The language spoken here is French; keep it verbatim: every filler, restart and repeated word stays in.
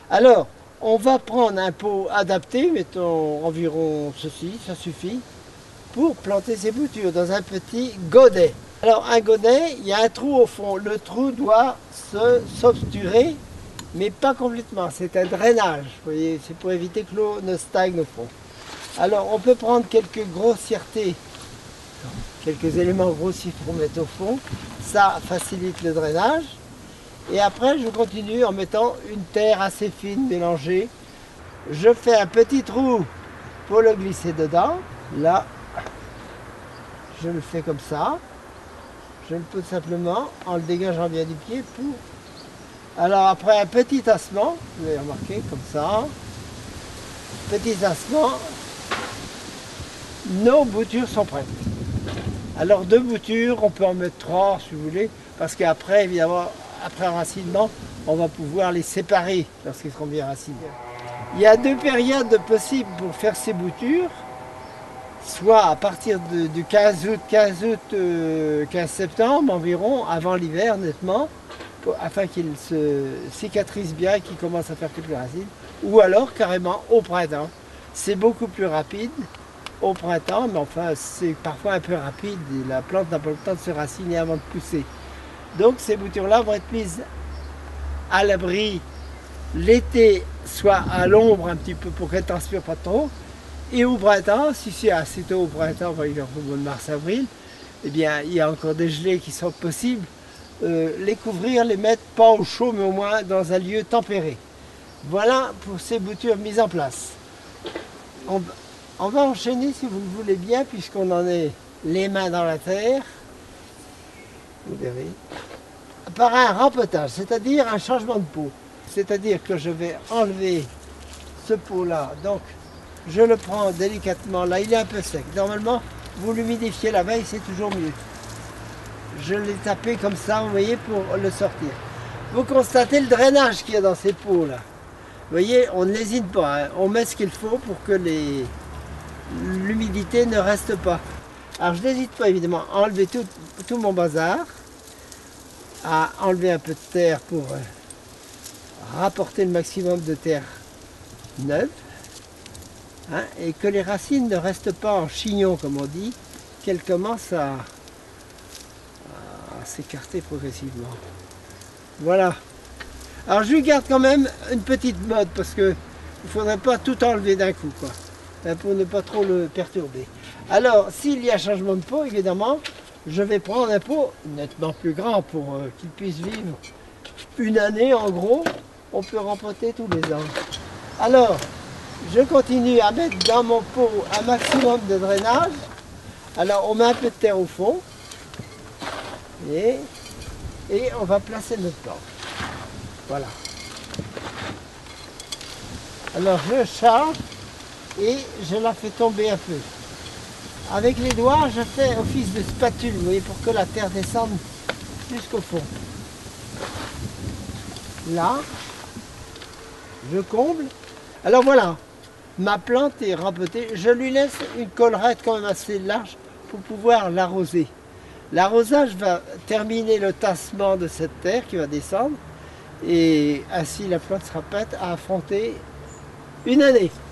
Alors, on va prendre un pot adapté, mettons environ ceci, ça suffit, pour planter ces boutures dans un petit godet. Alors un godet, il y a un trou au fond. Le trou doit se s'obturer, mais pas complètement. C'est un drainage, vous voyez, c'est pour éviter que l'eau ne stagne au fond. Alors on peut prendre quelques grossièretés, quelques éléments grossiers pour mettre au fond. Ça facilite le drainage. Et après, je continue en mettant une terre assez fine mélangée. Je fais un petit trou pour le glisser dedans. Là, je le fais comme ça. Je le peux simplement, en le dégageant bien du pied, pour... Alors après un petit tassement, vous avez remarqué, comme ça. Petit tassement. Nos boutures sont prêtes. Alors deux boutures, on peut en mettre trois si vous voulez, parce qu'après, évidemment, après enracinement, on va pouvoir les séparer lorsqu'ils seront bien racinés. Il y a deux périodes possibles pour faire ces boutures, soit à partir de, du quinze août, quinze août, euh, quinze septembre environ, avant l'hiver nettement, pour, afin qu'ils se cicatrisent bien et qu'ils commencent à faire quelques racines, ou alors carrément au printemps. C'est beaucoup plus rapide au printemps, mais enfin c'est parfois un peu rapide et la plante n'a pas le temps de se raciner avant de pousser. Donc ces boutures-là vont être mises à l'abri l'été, soit à l'ombre un petit peu pour qu'elles ne transpirent pas trop, et au printemps, si c'est assez tôt au printemps, par exemple au mois de mars-avril, eh bien il y a encore des gelées qui sont possibles, euh, les couvrir, les mettre pas au chaud, mais au moins dans un lieu tempéré. Voilà pour ces boutures mises en place. On, on va enchaîner, si vous le voulez bien, puisqu'on en est les mains dans la terre, vous verrez, par un rempotage, c'est-à-dire un changement de pot. C'est-à-dire que je vais enlever ce pot-là, donc je le prends délicatement, là il est un peu sec. Normalement, vous l'humidifiez la veille, c'est toujours mieux. Je l'ai tapé comme ça, vous voyez, pour le sortir. Vous constatez le drainage qu'il y a dans ces pots-là. Vous voyez, on n'hésite pas, hein. On met ce qu'il faut pour que l'humidité ne reste pas. Alors je n'hésite pas évidemment à enlever tout, tout mon bazar, à enlever un peu de terre pour euh, rapporter le maximum de terre neuve, hein, et que les racines ne restent pas en chignon comme on dit, qu'elles commencent à, à s'écarter progressivement. Voilà. Alors je lui garde quand même une petite mode parce que il ne faudrait pas tout enlever d'un coup, quoi, hein, pour ne pas trop le perturber. Alors s'il y a changement de pot, évidemment, je vais prendre un pot nettement plus grand pour euh, qu'il puisse vivre une année en gros. On peut rempoter tous les ans. Alors, je continue à mettre dans mon pot un maximum de drainage. Alors, on met un peu de terre au fond. Et, et on va placer notre plante. Voilà. Alors, je charge et je la fais tomber un peu. Avec les doigts, je fais office de spatule, vous voyez, pour que la terre descende jusqu'au fond. Là, je comble. Alors voilà, ma plante est rempotée. Je lui laisse une collerette quand même assez large pour pouvoir l'arroser. L'arrosage va terminer le tassement de cette terre qui va descendre et ainsi la plante sera prête à affronter une année.